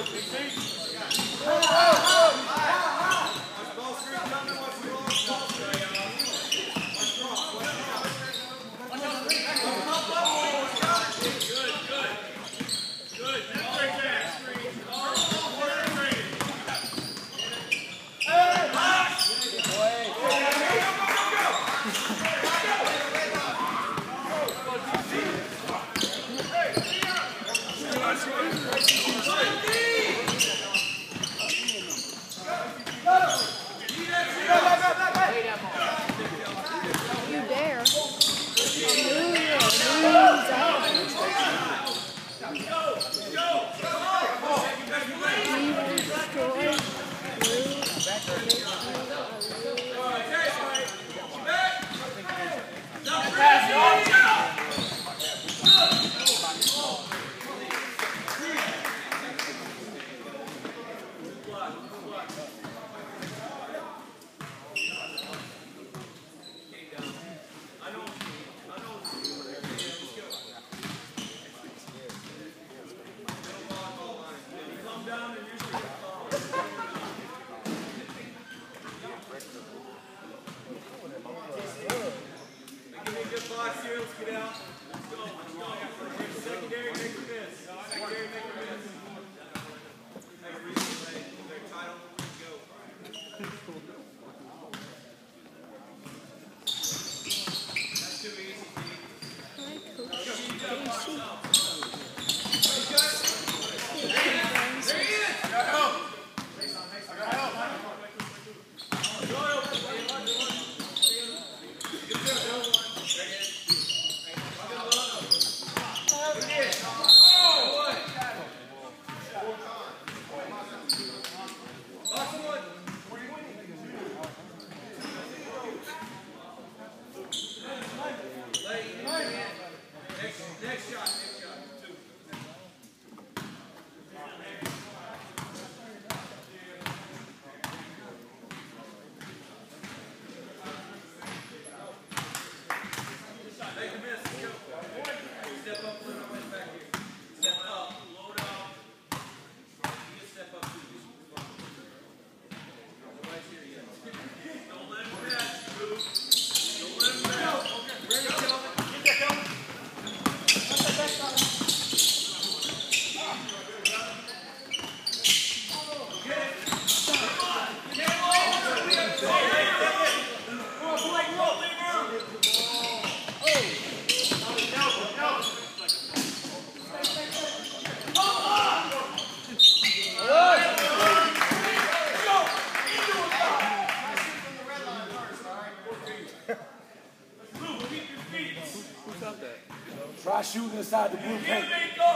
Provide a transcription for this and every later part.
Try shooting inside the blue paint.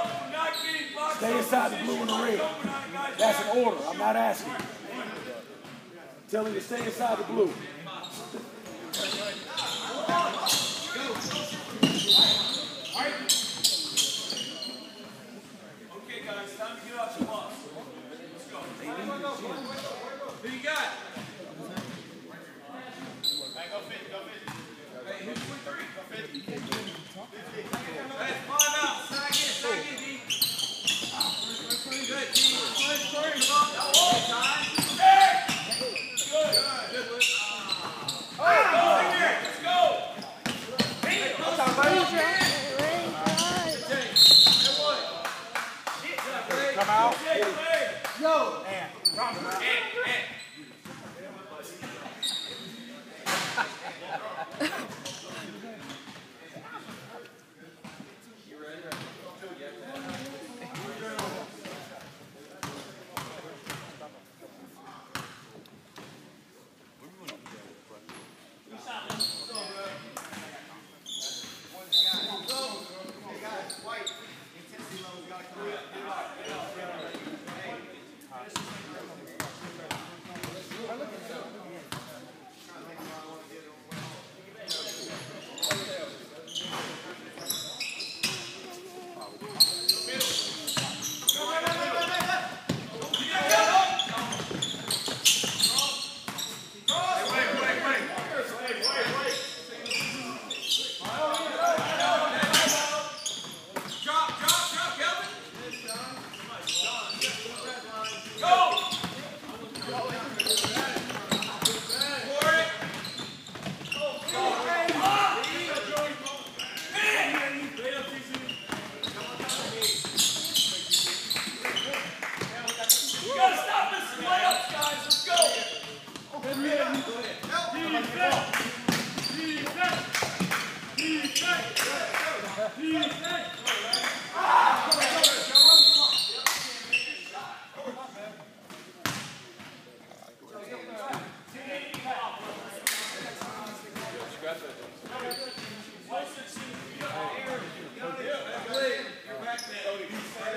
Stay inside the blue and the red. That's an order. I'm not asking. Tell him to stay inside the blue. Okay, guys, time to get out your box. Let's go. Who you got? Hey, go 50, go 50. Hey, who's 23? Go 50. Hey, 5 out. Sag in, D. Good, D. Come on. Time. Good. Good. Let's go. Hey, Come out. Yo.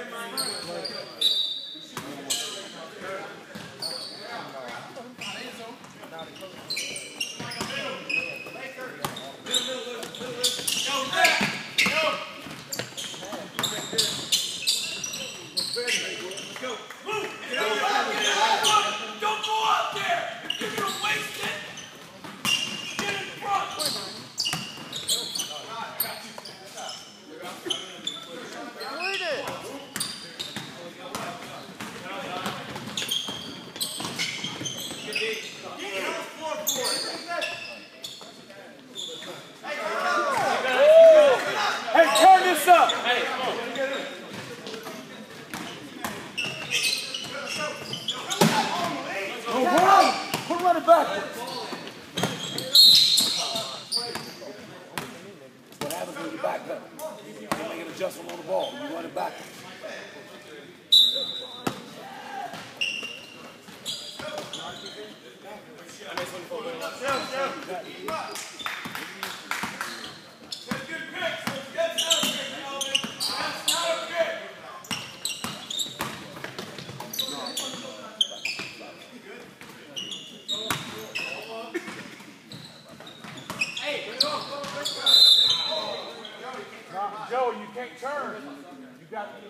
Joey, you can't turn. You got to.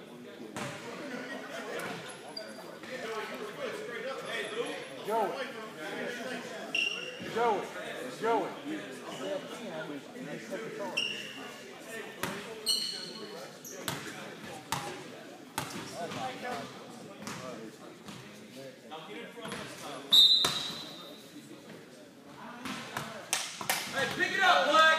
Joey. Hey, pick it up, Black.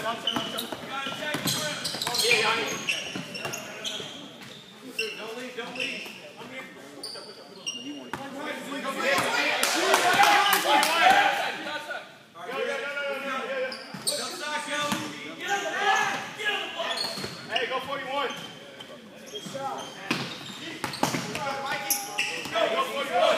Don't leave. Hey, go 41. Good shot. Mikey. Go 41.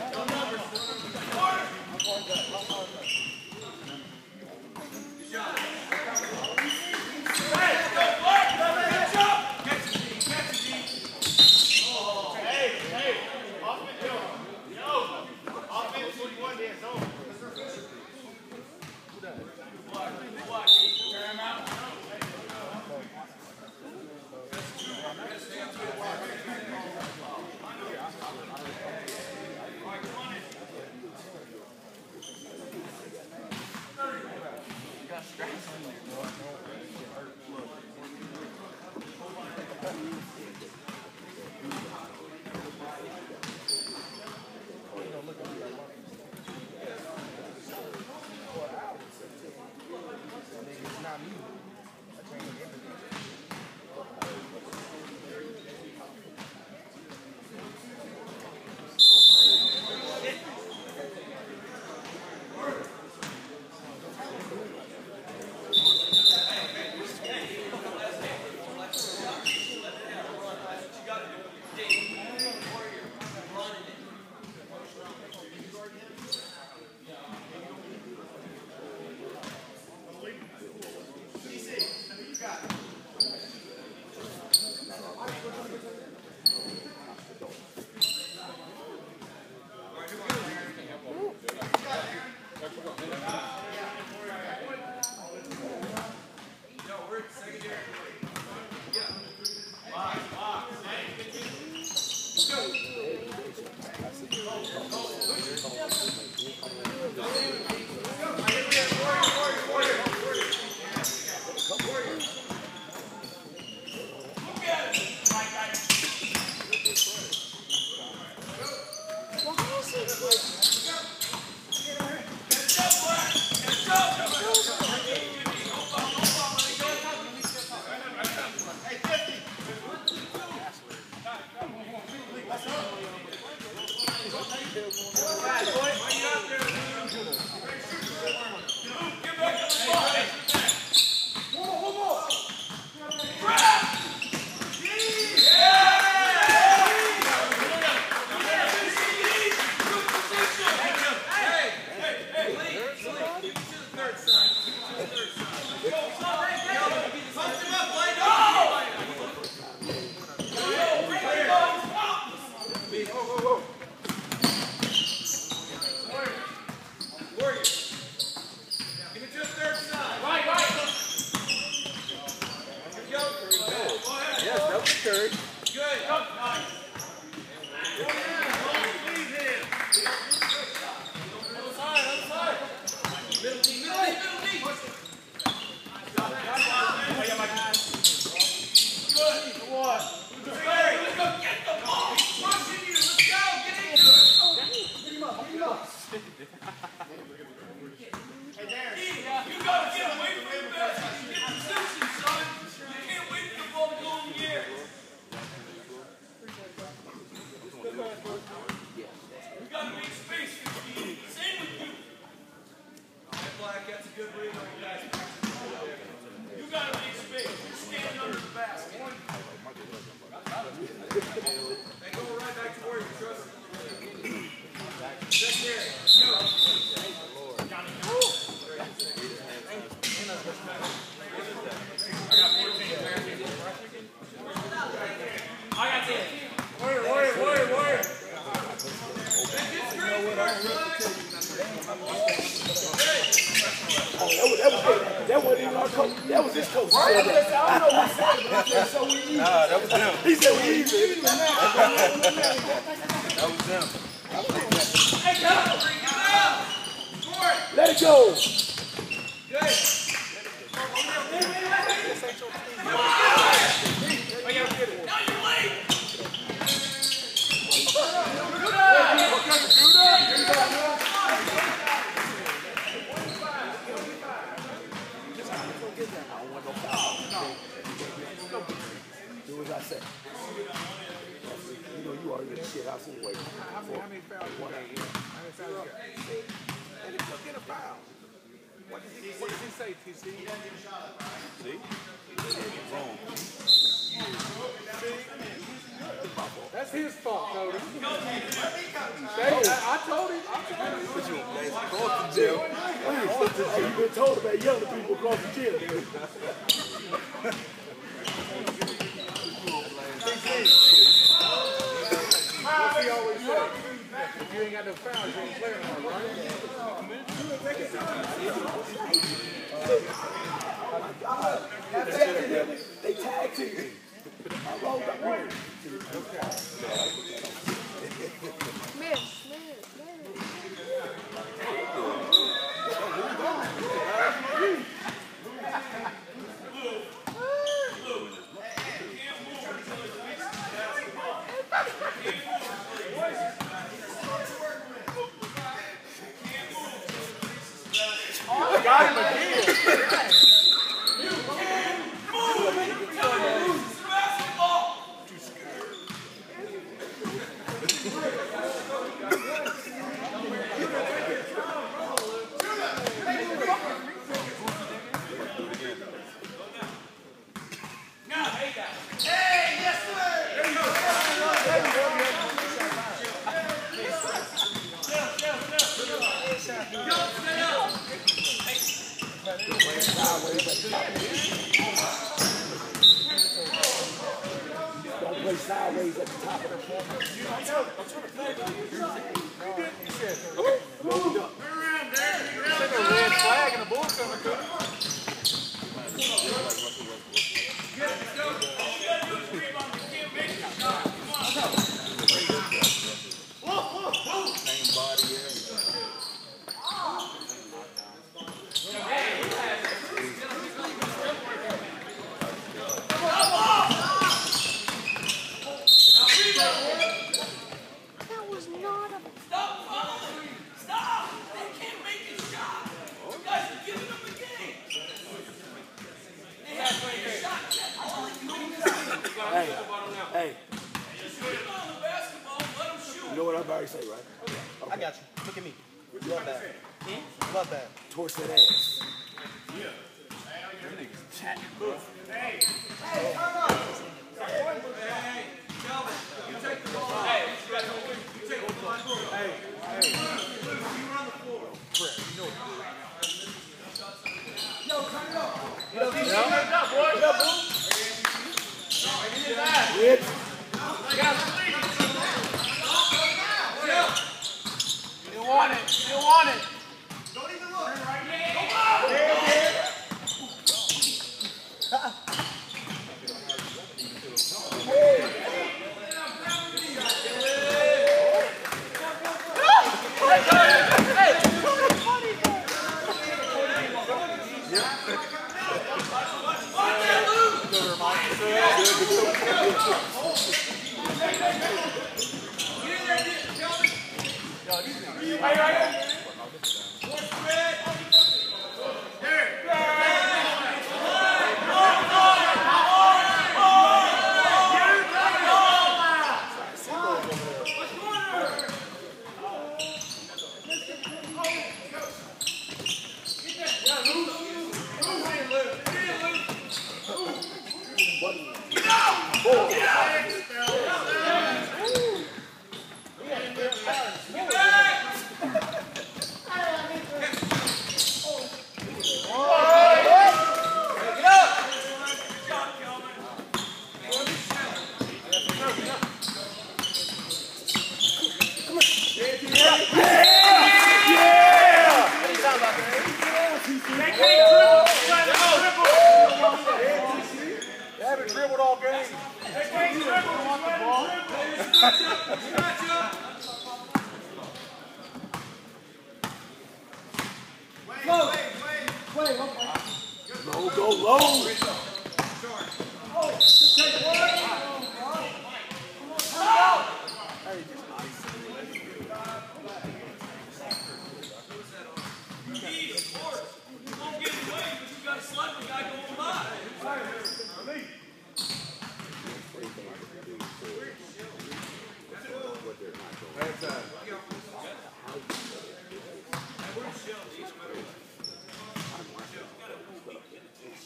That wasn't even our coach. That was his coach. I don't know what he said, but he said so we even. Nah, that was him. He said we even. That was him. Let it go. Good. Now you're late. play, TC. See? Wrong. That's his fault, Cody. I told him. Put you on place across the gym. You've been told about yelling at people across the gym, dude. What's he always say? If you ain't got no fouls, you ain't playing hard, right? They tag team me. I rolled up one. Got him again. Don't play sideways at the top of the floor. Load up. There's a red flag and a bull coming to him. Same body, everything. That was not a... Stop following! Stop! They can't make a shot! You guys are giving them the game! They have to make a shot. All they can do is Hey, just put them on the basketball, let them shoot. you know what I'm about to say, right? I got you. Look at me. Love that. Love that. Torch that ass. Rich. You want it. You want it. They haven't dribbled all game. Low, go low.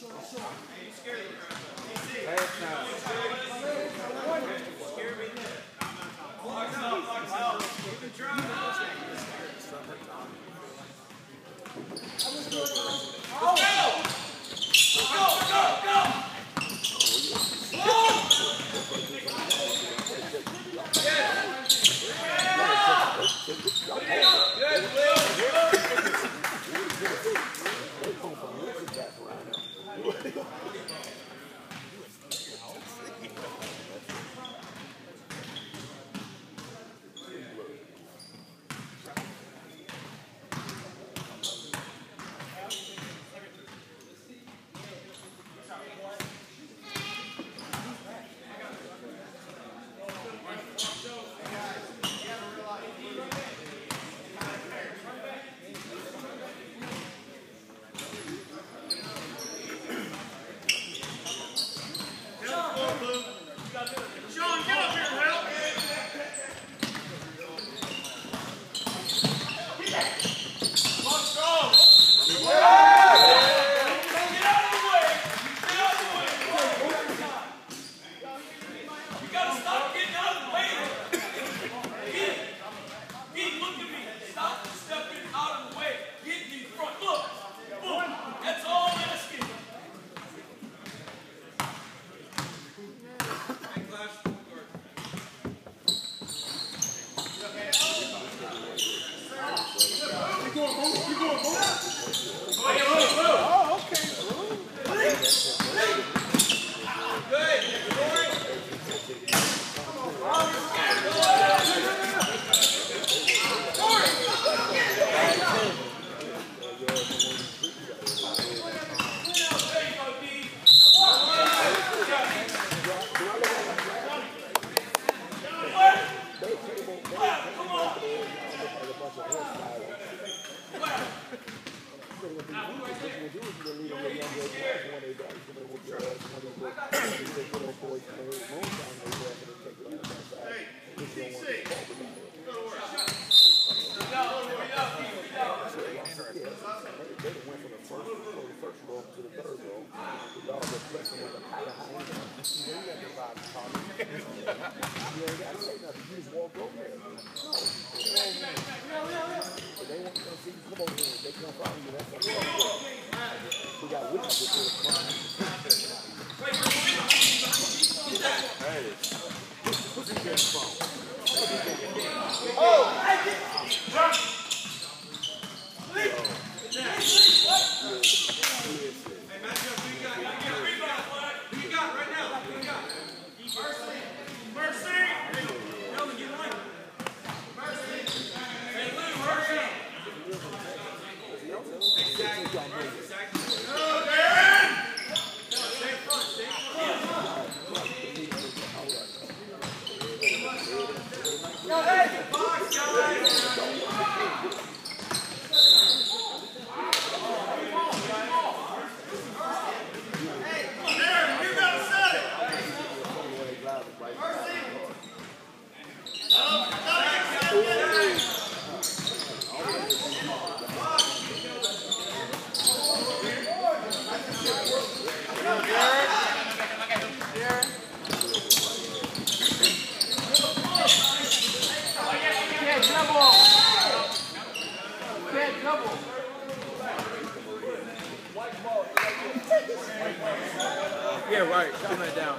Yeah, right. Calm that down.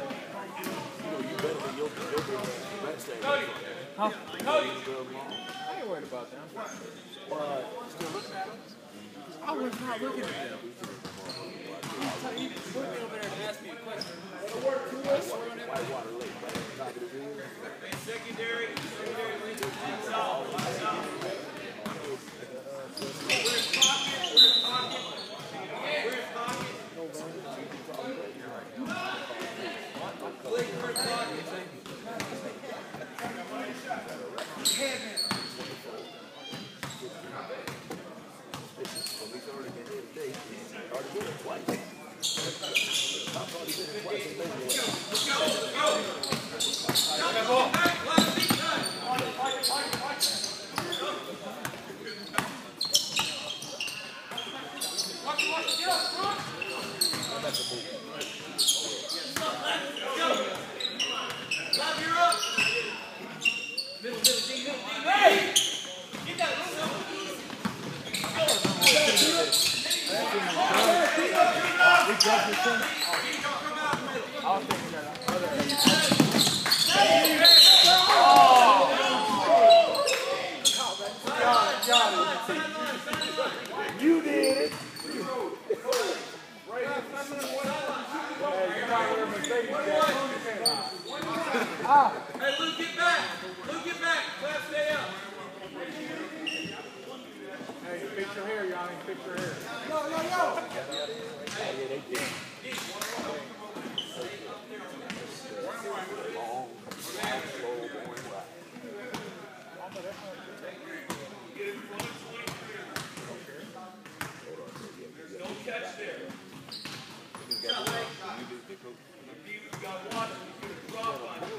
Huh? I ain't worried about them. Still looking at them? I was not looking at them. He put me over there and asked me a question. Whitewater Lake, right at the top of the field. Secondary, lights out, lights out. Where's pocket? Where's pocket? Where's pocket? Blake, where's pocket? He's already been here today. Already been here twice. I've already been here twice. Let's go, let's go. Got ball. Last seat time. Watch, get up, front. You did it. Hey, Luke, get back. Luke, get back. Clap, stay up. Hey, fix your hair, Yanni. Fix your hair. Don't catch there. You got one. You can drop on it.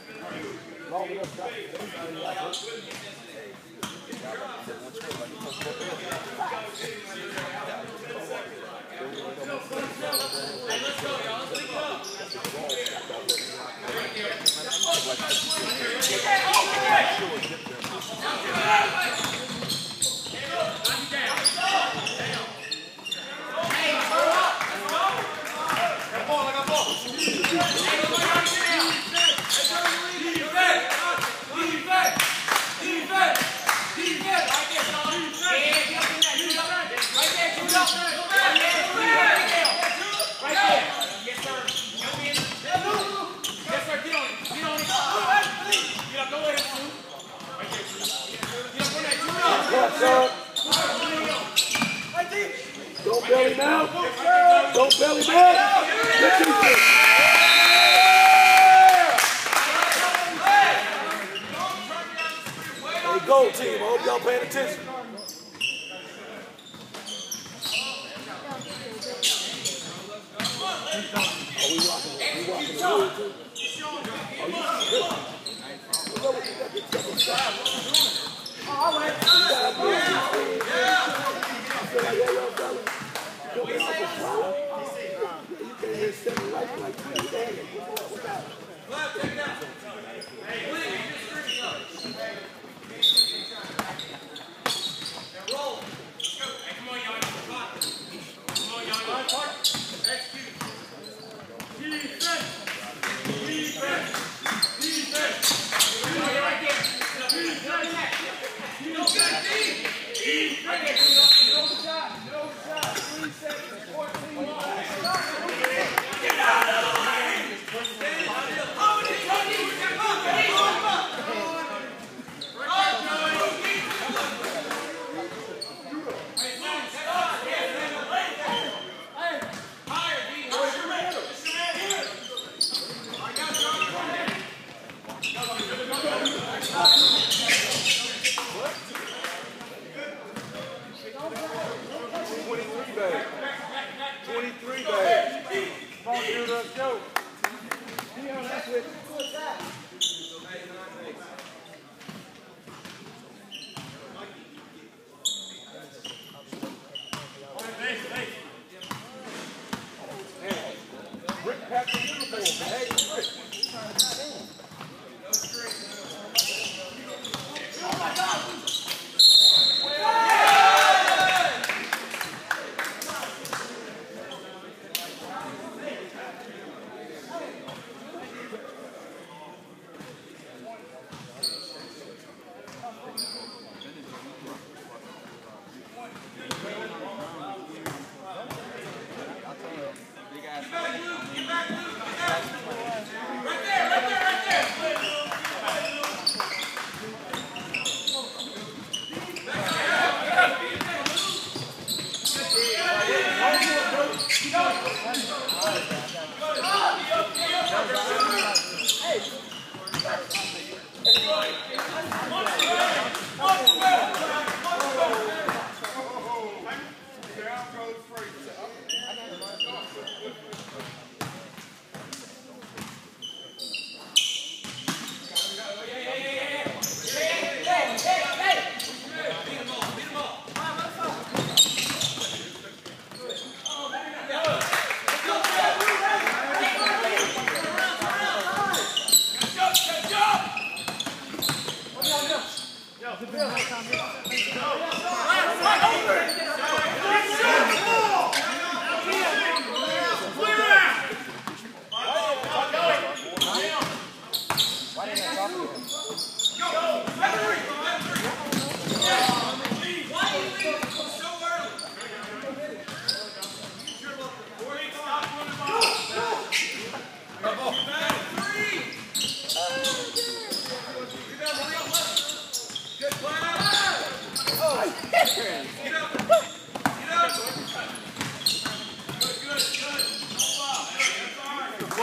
Don't belly him out. Don't belly him out. Get your shit. Hey, go team. I hope y'all paying attention. Are we walking? We walking the road too? Go!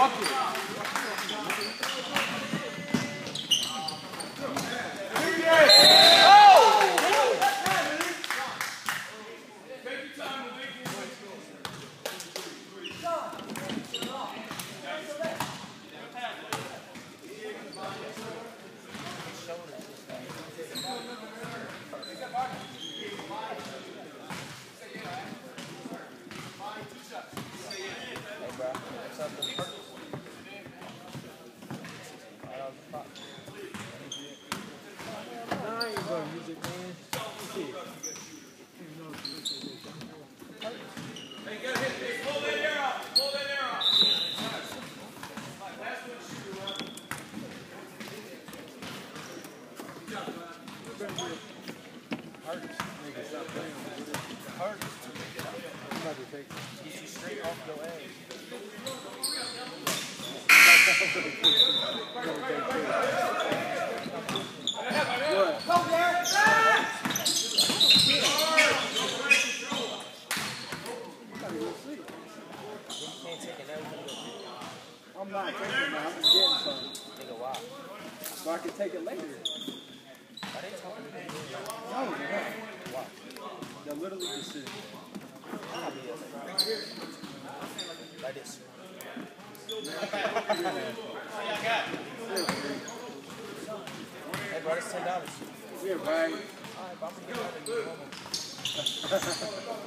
I'm not taking it now. I'm just getting some. Nigga, why? So I can take it later. Why they talking to me? No, they're not. Why? They're literally just sitting. I'll be like this. Hey, bro, it's $10. Yeah, right. Alright, but I'm gonna get out of here.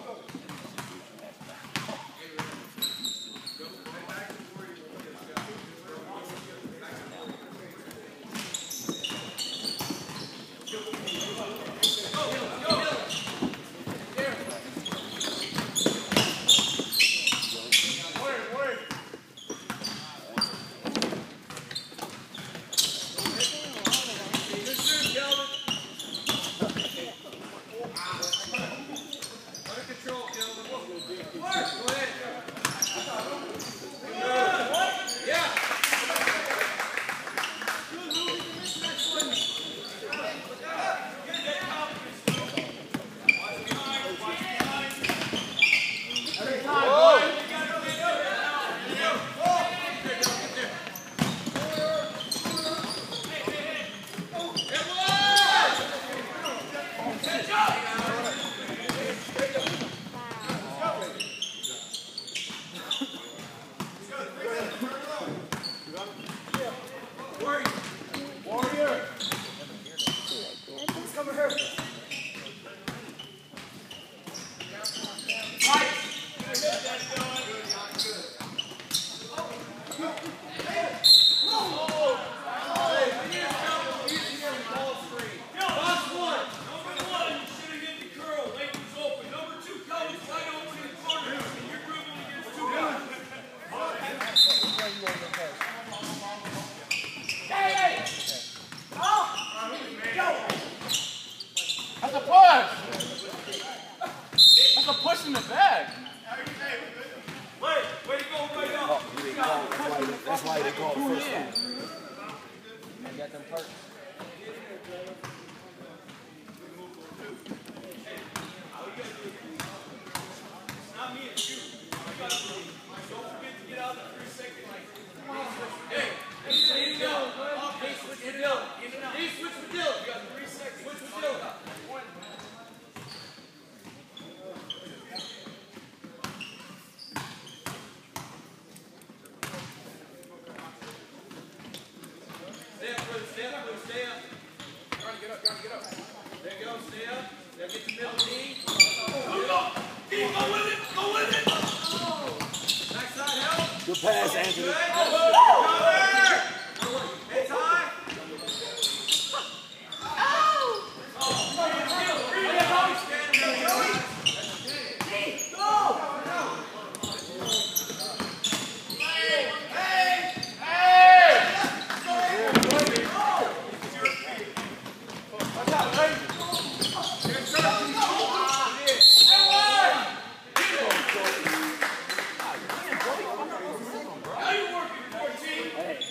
In the bag. Way to go, right now. That's why they call it first time. I got them perks. Not me, it's you. Don't forget to get out in the 3 second line. Hey, in and out. Hey, switch with Dylan. Hey, switch with Dylan. You got 3 seconds. Switch with Dylan. Stay up. Trying to get up. There you go, stay up. Now get the middle knee. Go with it. Back side help. Good pass, Anthony. Hey, Ty. Hey.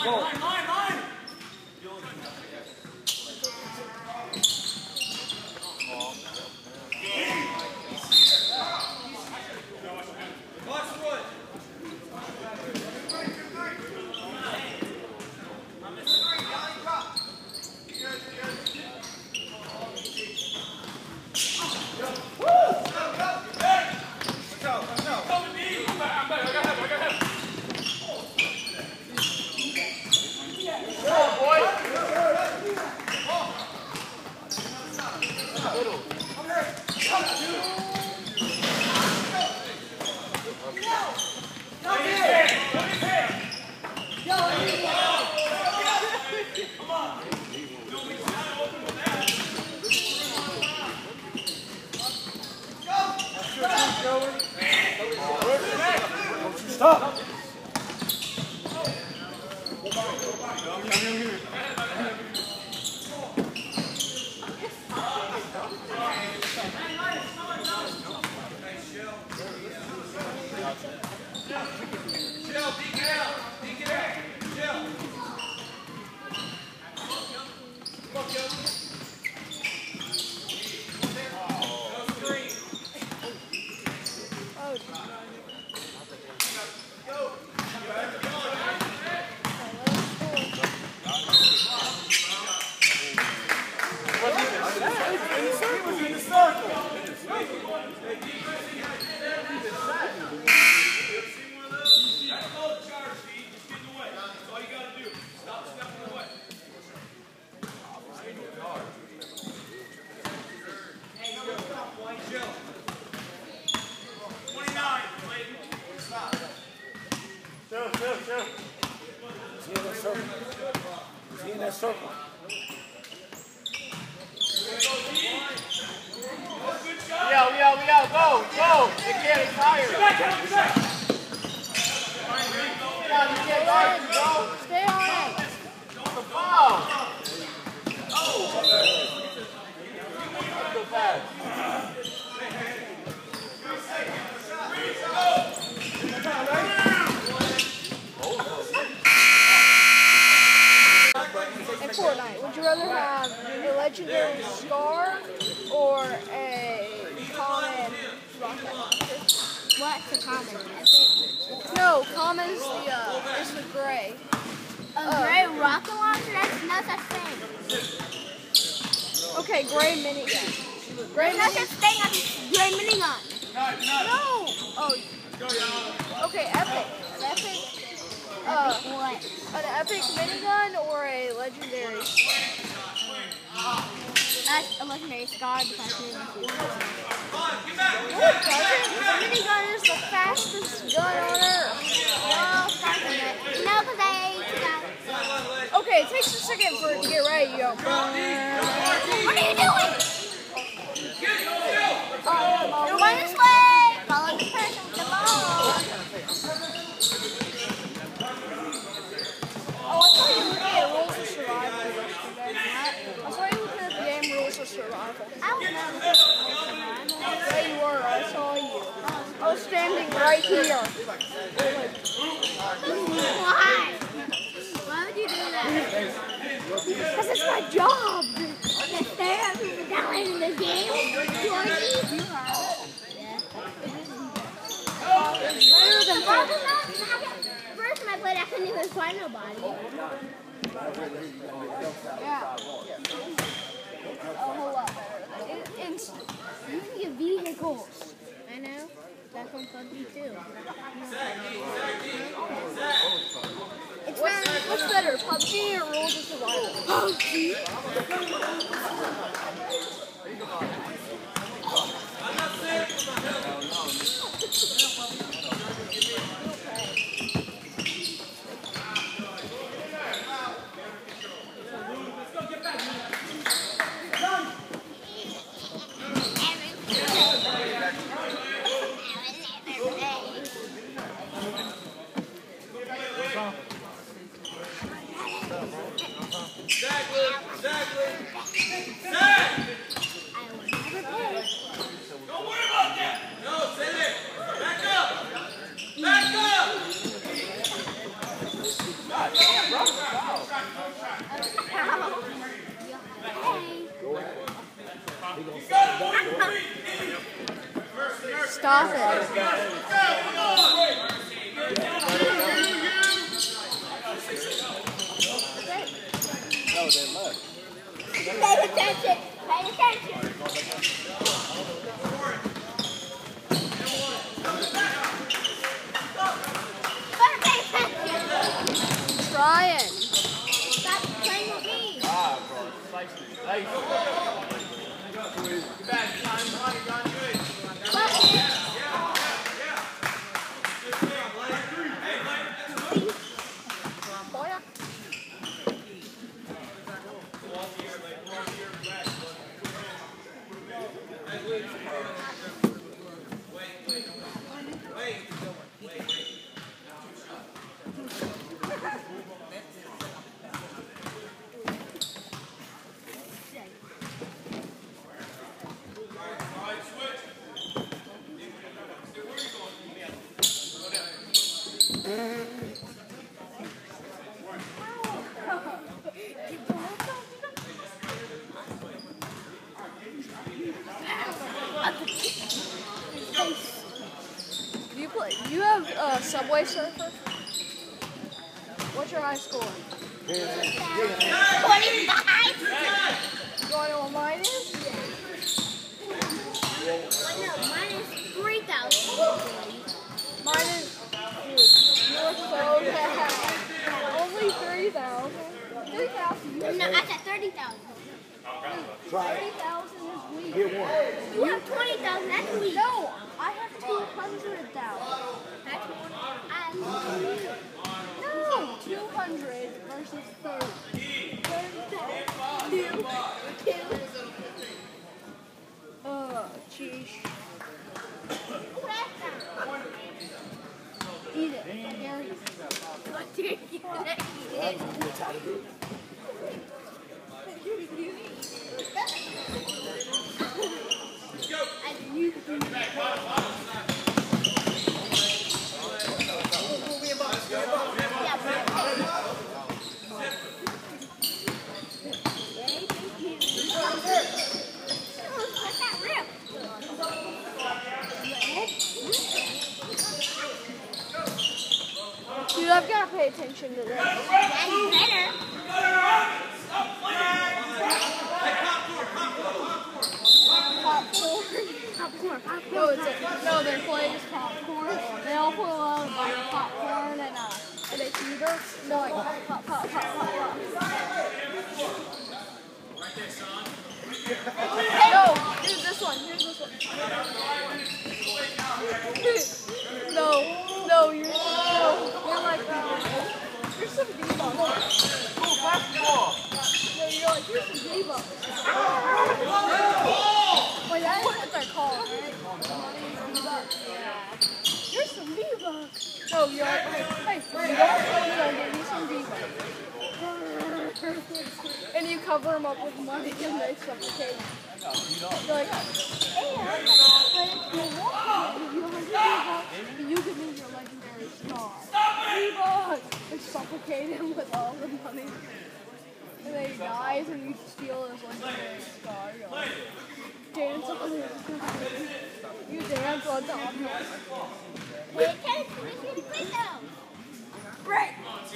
Stop. See in that circle. Yo, go! The kid is tired. You can't guard him, go. Stay on it. The foul. Go fast. In Fortnite, would you rather have a legendary scar or a common rocket launcher? What's the common? Epic? No, common's is the gray. A gray rocket launcher? That's no such thing. Okay, gray minigun. Gray There's no such thing as gray minigun. No. Oh. Okay, epic. An epic. What? An epic minigun or a legendary? That's a legendary scar because it's No, it doesn't. The minigun is the fastest gun on Earth. well, something that. No, because they took out. Okay, it takes a second for it to get ready. You go. What are you doing? You're going this way. Follow the person with the ball. Oh, I saw you looking at Rules of Survival yesterday. I saw you looking at the game Rules of Survival. I was not. Yeah, you were. I saw you. I was standing right here. Why? Why would you do that? Because it's my job. To stare at people downloading the game? Georgie? You are. Yeah. It's better than Well, first time I played, I couldn't even find nobody. Yeah. A whole lot better. It's You can get vehicles. I know. That's on PUBG too. what's better, PUBG or Rules of Survival? PUBG. Back up! Stop it. No, they're left. Pay attention. Pay attention. Better pay attention. Trying. Stop playing with me. Ah, bro. Nice. Get back. Time's running. Gone good. Do you have Subway Surfer? What's your high score? 25. You want to know what mine is? No, mine is 3,000. Mine is, dude, you're so bad. Only 3,000. 3,000. No, I said 30,000. Try it. 3,000 is weak. Get one. You have 20,000. That's weak. No, I have 200,000. That's one. No, 200 versus 30. 30,000. Sheesh. Eat it. Gary. Dude, I've got to pay attention to this. Yeah, you better. No, their plate is popcorn. They all put a lot of like popcorn and they cheater. They're like pop, pop, pop, pop, pop. No, here's this one. Here's this one. No, you're like here's some D-bucks. No, you're like here's some D-bucks. Wait, that is what they're called, right? Here's some V-Bucks. No, you're like, hey, V-Bucks, give me some V-Bucks. And you cover them up with money and they suffocate. You're like, hey, but if you want me to give you 100 V-Bucks, you give me your legendary star. V-Bucks! They suffocate him with all the money. And then he dies and you steal his legendary star. You're like, dance on it. You dance on top of it. Pay attention. This is really quick though. Right.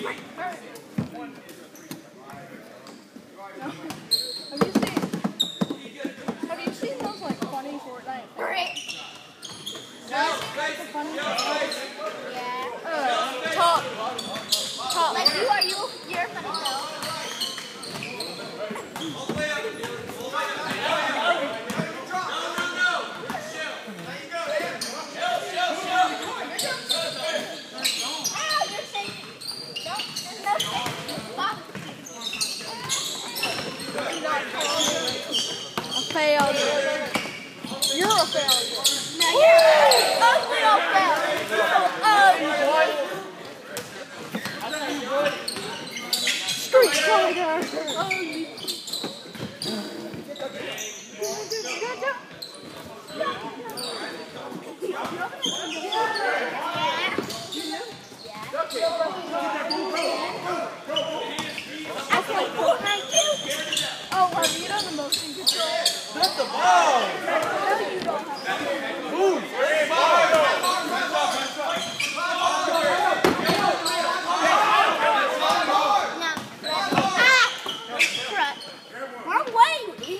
No. Have you seen those like funny Fortnite? Great. Like the funny Fortnite? Yeah. Top. Like you're funny though. Failure. You're a failure. No, you're Ugly old failure. Street Fighter. the ball. Move. Wrong way.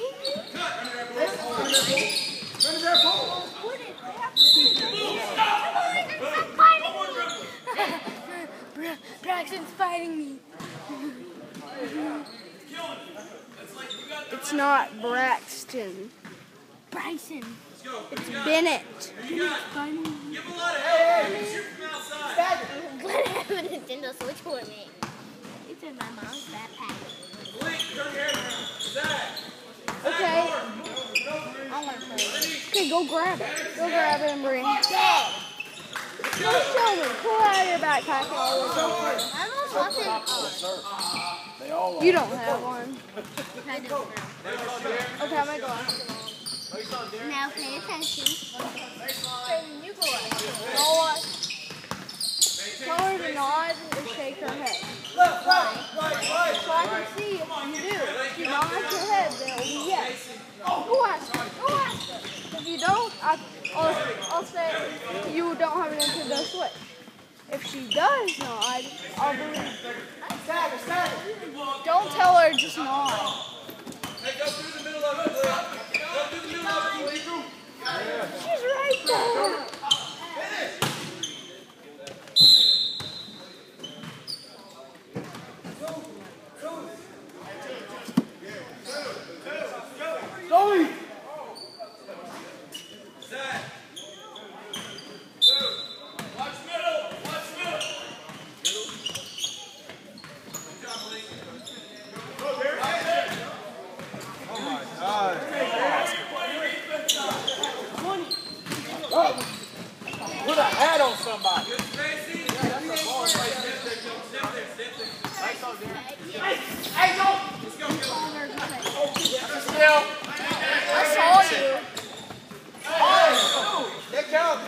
Braxton's fighting me. It's not Braxton. Bryson. It's Bennett. Give a lot of help. Shoot from outside. I'm glad I have a Nintendo Switch for me. It's in my mom's backpack. Blink, turn your head around. Zach. Okay. I want to play. Okay, go grab it. Go grab it and bring it. Dad. Go show me. Pull it out of your backpack and I'll look over it. I don't know They all are. You don't have one. I do now. Okay, I'm going to go ask him. Now pay attention. You go You know what? Tell her to nod and shake her head. So I can see if you do. If you nod your head, then it'll be yes. Go ask her. Go ask her. If you don't, I'll say you don't have an Nintendo Switch. If she does nod, I'll believe her. Don't tell her, just nod. Hey, go through the middle of it, Blake. Go through the middle of it, Blake. She's right there. Zoe! Zach. Watch middle. Watch middle. Good job, Blake. Put a hat on somebody. Good spacing. Let's go, I saw you. That count.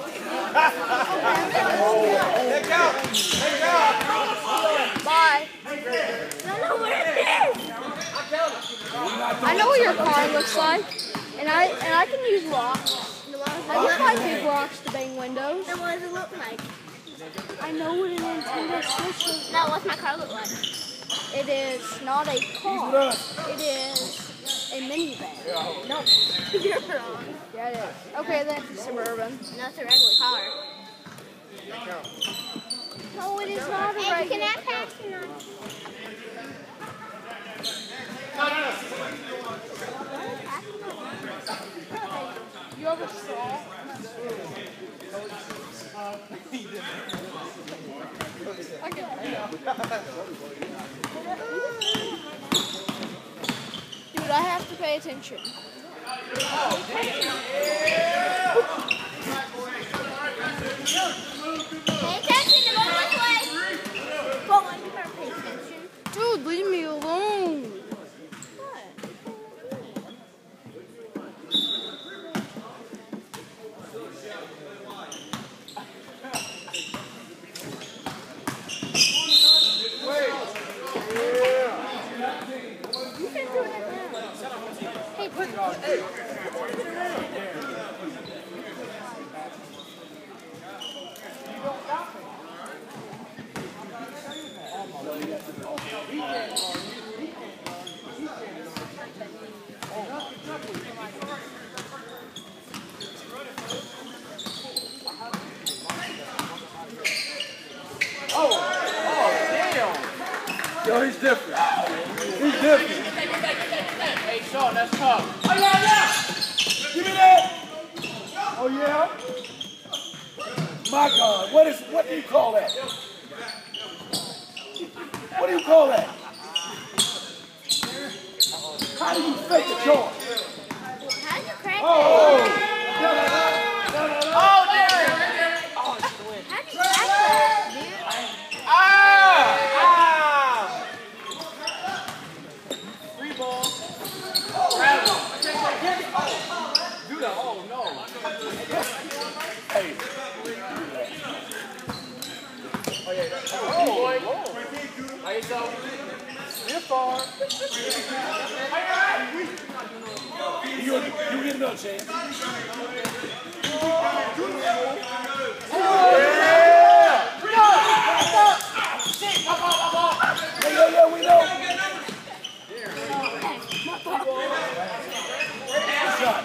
That count. That count. Bye. I know what it is. I know what your car looks like, and I can use rocks. I can find big rocks to bang windows. Then what does it look like? I know what a Nintendo Switch looks Now what's my car look like? like. It is not a car. It is a minivan. No. You're wrong. Yeah, it is. Okay, then Suburban. No, it's a regular car. No, it is not a Hey, can regular. I pass you on? You have a straw? I Dude, I have to pay attention. Pay attention to go this way. But when you better pay attention. Dude, leave me alone. You can do it now. Hey, put it on. Yo, he's different. He's different. Hey, Sean, that's tough. Oh, yeah, yeah. Give me that. Oh, yeah? My God, what do you call that? What do you call that? How do you fake a joint? How'd you crack Oh! that? No, no, no, no, no, no. Oh, there. How'd you crack that, dude? Ah! Free ball. Grab him. Do that. Oh, no. Hey. Oh, yeah. Oh, boy. How yourself? You're far. You get another chance. Yeah, we know. Good shot.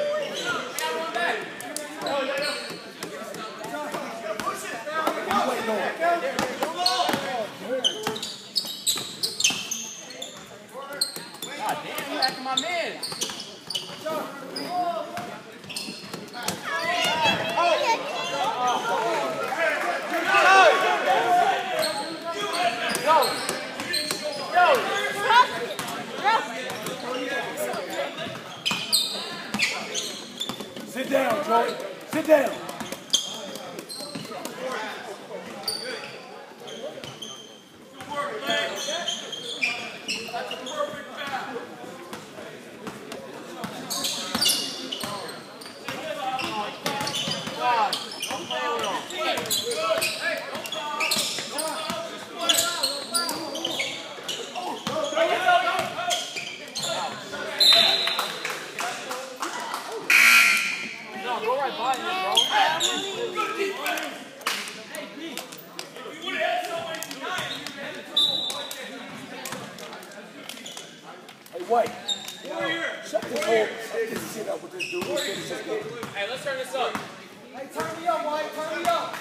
He's waiting on it. God damn, you acting my man. Sit down, Joey. Sit down. White. Shut this whole shit up with this dude. Let's finish this game. Hey, let's turn this up. Hey, turn me up, White. Turn me up.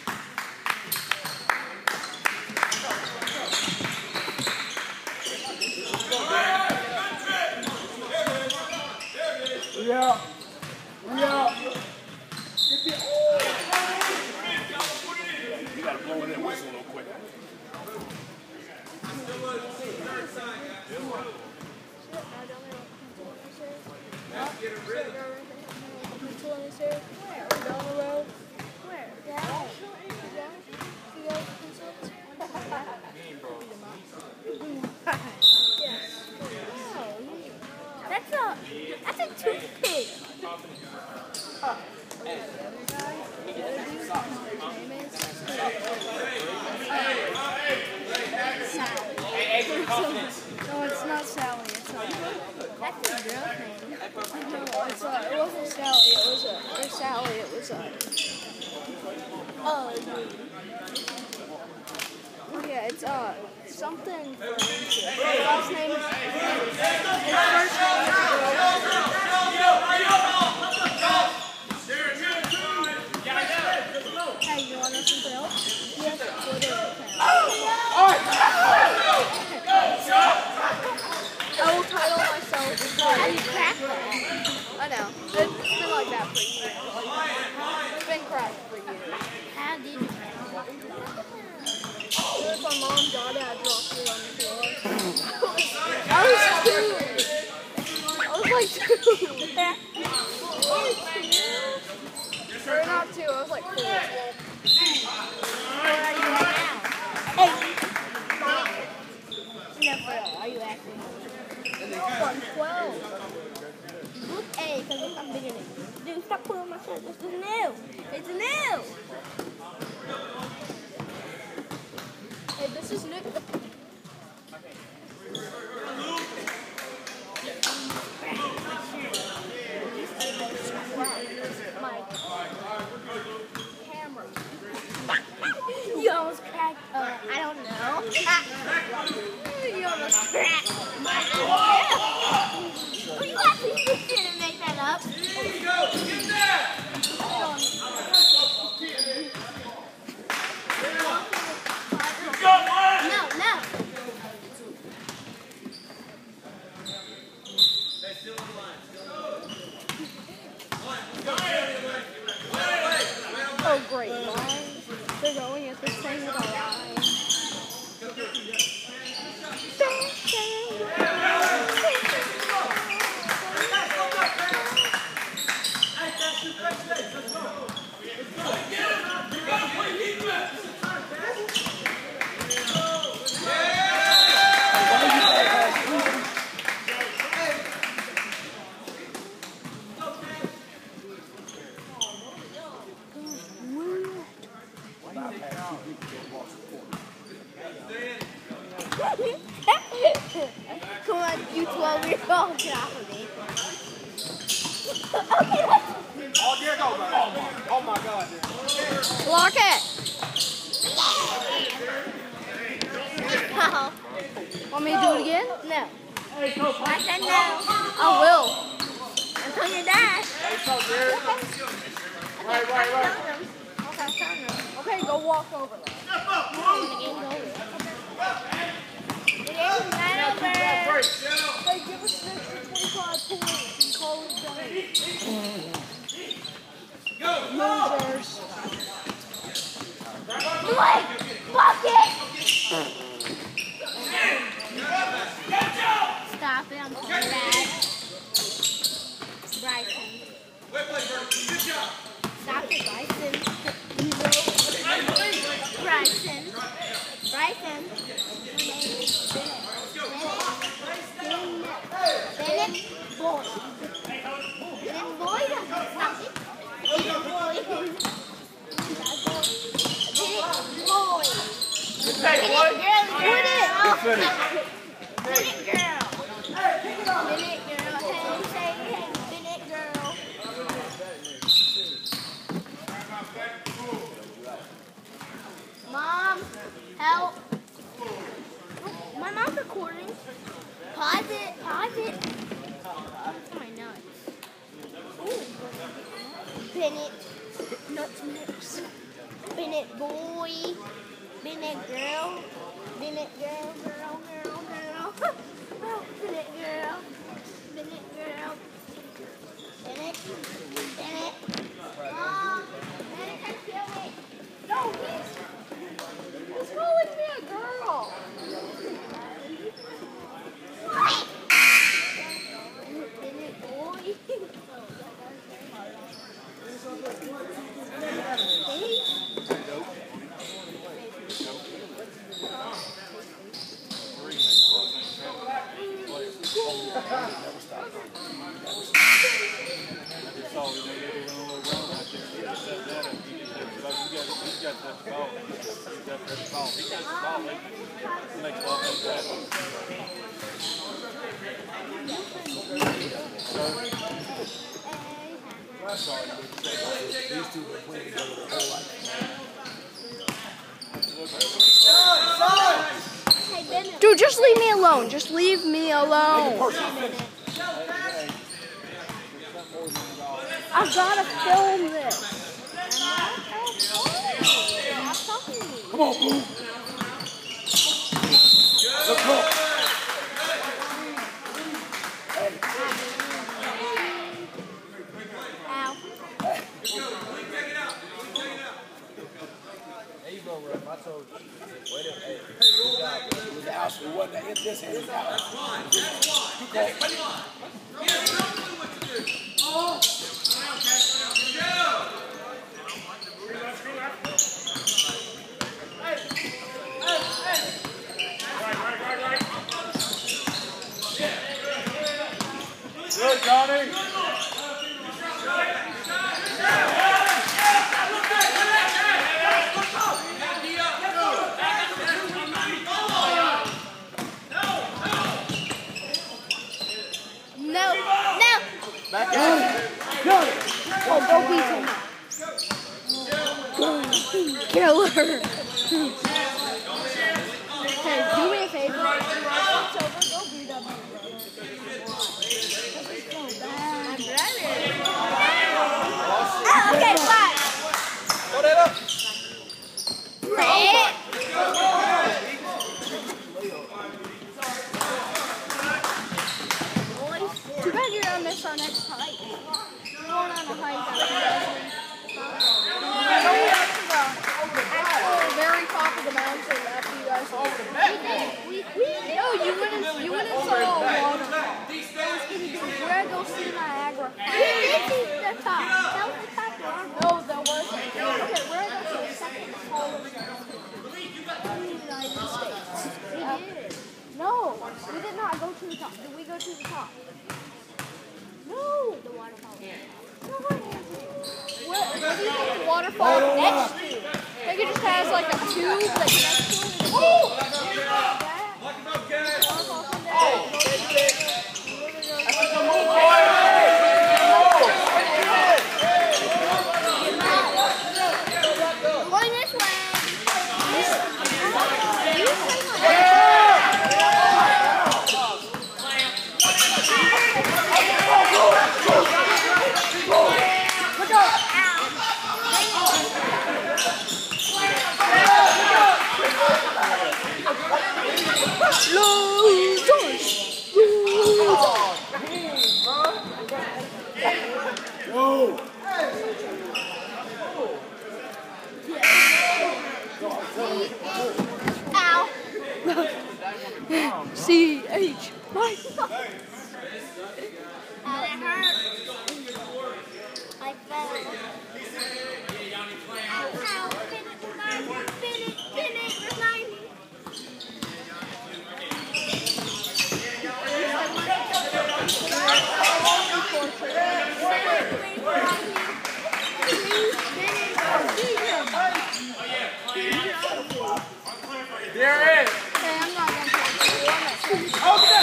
Yeah. Yeah. You gotta blow that whistle real quick. That's a toothpick. No, it's not Sally. It's That's a real thing. no, it's it wasn't Sally. It was or Sally. It was yeah, it's something. His last name is. His first name is. Hey, you want to know something else? He has a Twitter account. I will title myself. How do you crack that? I know. It's been like that for years. It's been cracked for years. How did you crack that? If my mom got it, I dropped it on the floor. I was two. I was like two. Or not two, I was like 4. Where are you at now? No, for real, are you acting? I'm 12. Look A, because I'm bigger than you. Dude, stop pulling my shirt. This is new. It's new. Hey, this is Nick. My camera. You almost cracked, I don't know. You almost cracked. Well, you actually didn't make that up. Here you go. Get that. Come on, you 12-year-old, get off of me. Okay, Oh, there go, man. Oh my God, dude. Block it. oh. Want me to do it again? No. I said no. I will. Until you die. Right. Okay, go walk over there. The game's not over. Hey, give us an extra 25 points and call it done. Losers. Blake, bucket. Stop it, I'm so bad. Bryson. Stop it, Bryson. Bryson. Bryson. Bennett Boyd. Bennett Boyd. Stop it. Bennett Boyd. Bennett Boyd. Bennett girl. Bennett girl. Bennett girl. Hey, say hey, Bennett girl. Mom, help. My mom's recording. Pause it. Pause it. That's my nuts. Ooh. Bennett. Nuts mix. Bennett boy. Bennett girl. Bennett girl. Girl. Bennett girl. Bennett girl. Bennett. Bennett. Mom. Bennett can kill me. No, He's calling me a girl. what? Bennett boy. These two have been playing together their whole life. Hey, Bennett. Dude, just leave me alone. Just leave me alone. I've got to film this. Stop talking to me. Come on, Blue. Let's go. Ow. There you go, Ref. I told you. Wait a minute. It was out. It wasn't in this hand. It was out. You call. Good, Johnny. No. No. Back at it. Oh, go beat him. Kill her. Hey, do me a favor. It's over. Go beat up. Oh, okay, fine. Put it up. Too bad you're gonna miss our next hike. We're going on a hike after you guys leave. The actual very top of the mountain after you guys leave. No, you went and saw a waterfall. We're gonna go see Niagara. We did see the top. That was the top one. No, there wasn't. Okay, we're gonna go to the second tallest mountain in the United States. We did. No, we did not go to the top. Did we go to the top? No. The waterfall. What do you think the waterfall next to? I think it just has like a tube that's next to it. Oh! Like about gas. Yo! Ow. C-H. Mike. That hurt. Like that. Ow, ow. Spin it, remind me. Spin it, remind me. There it is. Hey, I'm not gonna take it.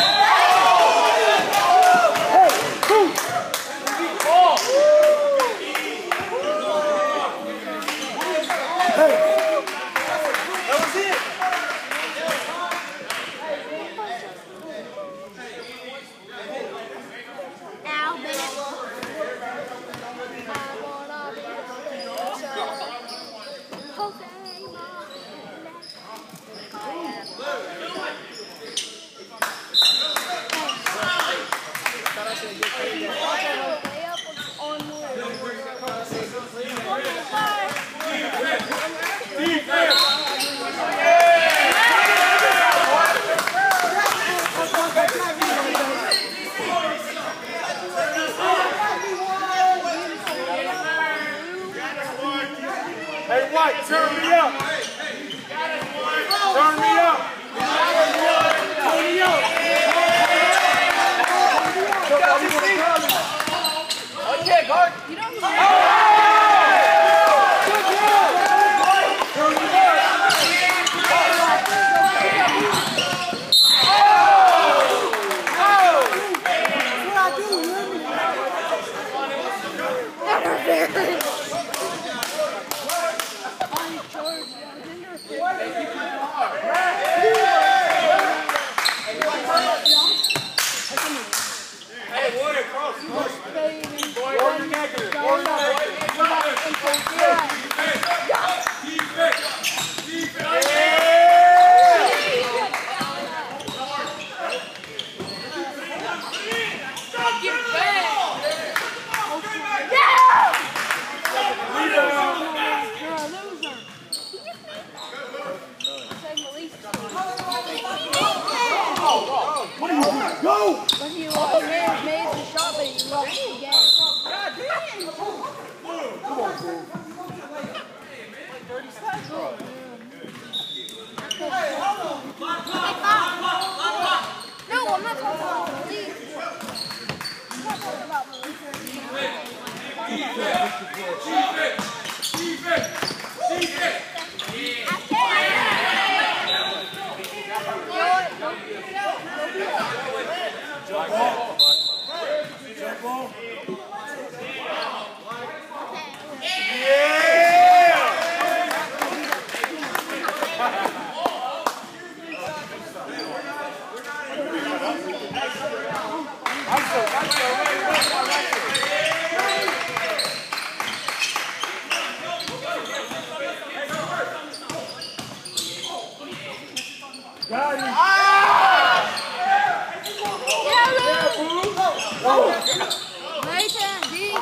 Ow, baby. Hey, White, turn me up. Turn me up. Turn me up. Okay, guard. You don't Go! But he made the shot, but he lost it again. God damn! Come on, bro. No, I'm not talking about Malik. I'm not talking about Jump ball. Got him. Nathan, D.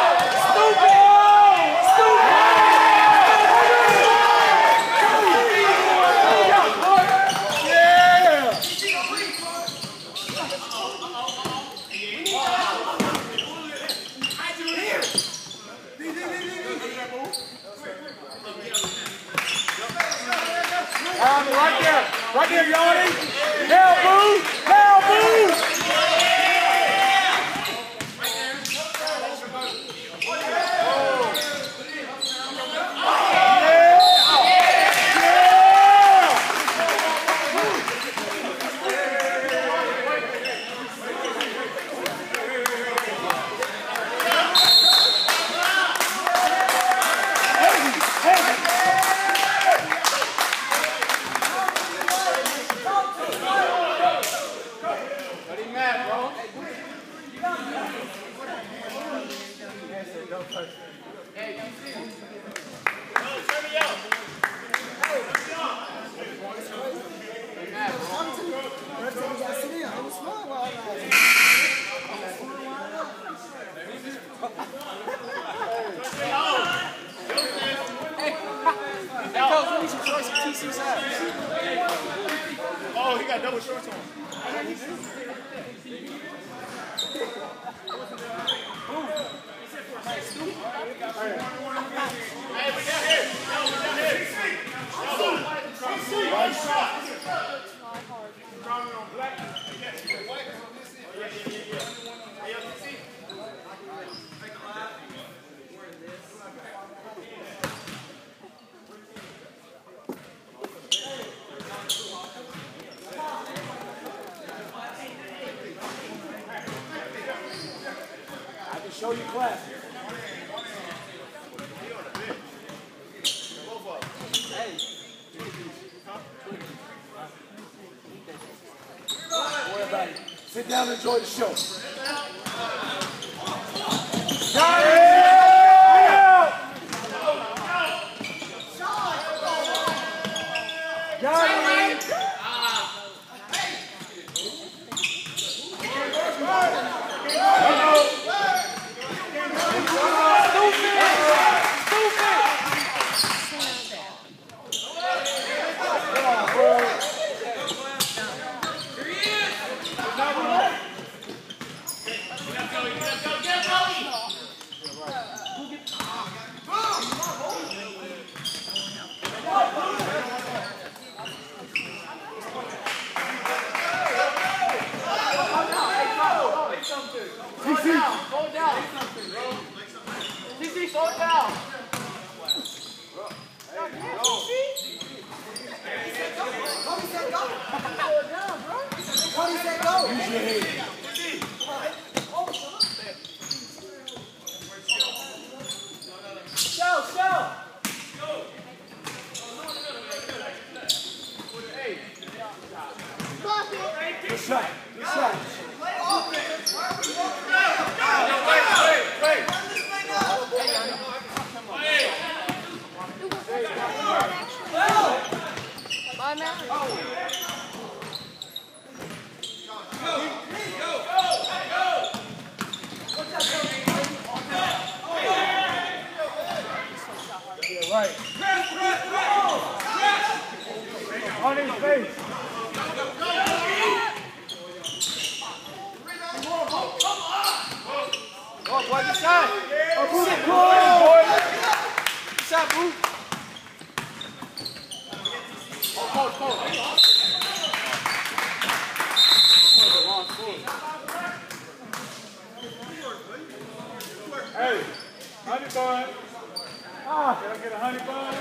Right there, Yanni. Now move. Now move. got with shorts on. Hey, we down here. No, we down here. I can show you classes. Don't worry about it. Sit down and enjoy the show. Got it! Good shot. Good shot. Yeah, right. On his face. Oh, boy, good shot. Oh, good boy. Good shot, boo. Oh, cold. Hey, honey bun. Ah, can I get a honey bun?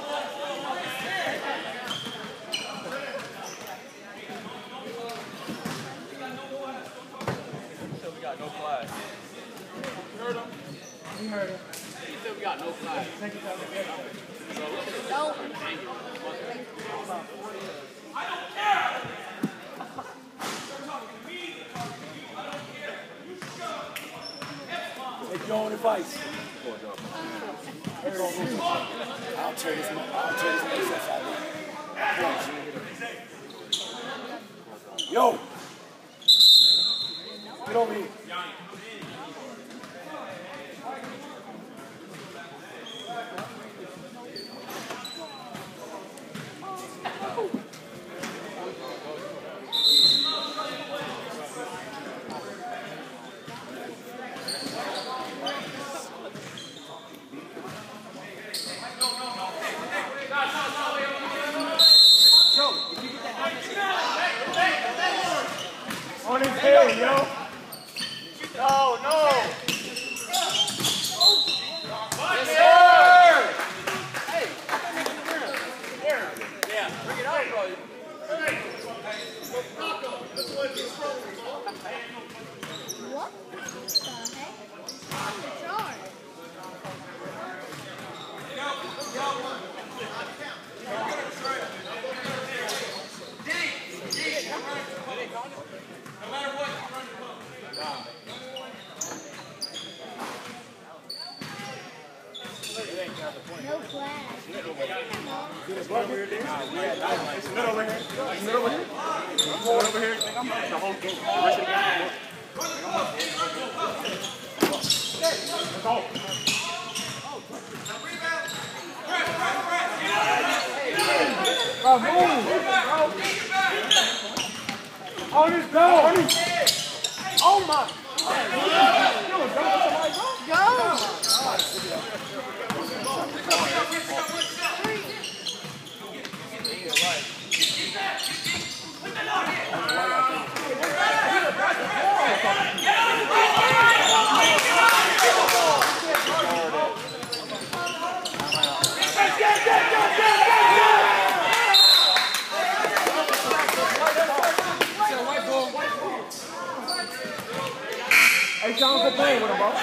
We got no flag. You heard him? He heard him. He said we got no flag. Take your own advice. I'll tear this place outside there. Yo! Get over here. On his head, yo. No. Yes, sir! Hey, yeah, bring it out, bro. What the heck? I'm the charge. No matter what, you run your boat. No flag. Get his butt over here, dude. Sit over here. Sit over here. Sit over here. I'm the whole game. The rest of the game. Let's go. Bro, move. Bro. On his go! Oh my! Hey, John, go play with him, bro.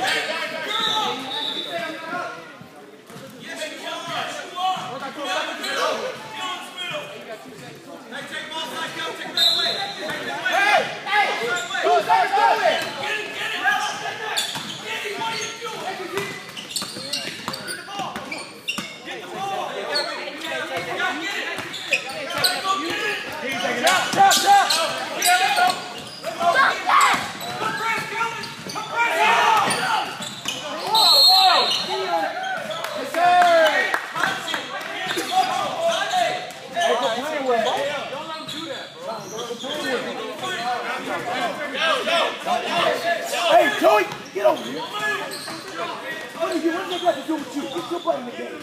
Hey, Joey, get over here. What does that got to do with you? Get your butt in the game.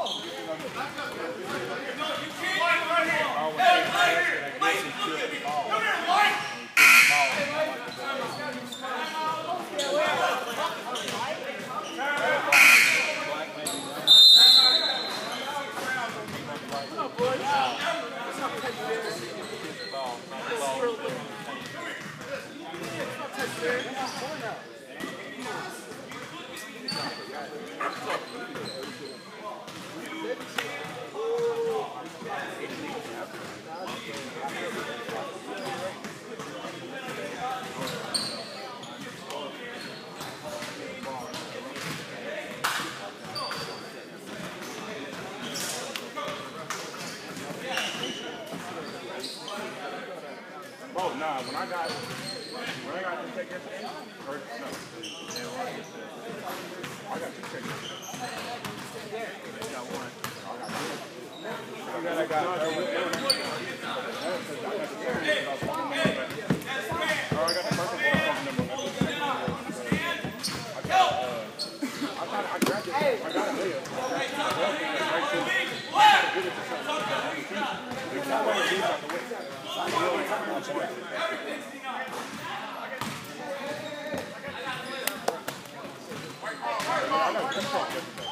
Oh, nah, when I got to take this in, or no, I got two tickets. I got one. I got the I got a deal. I got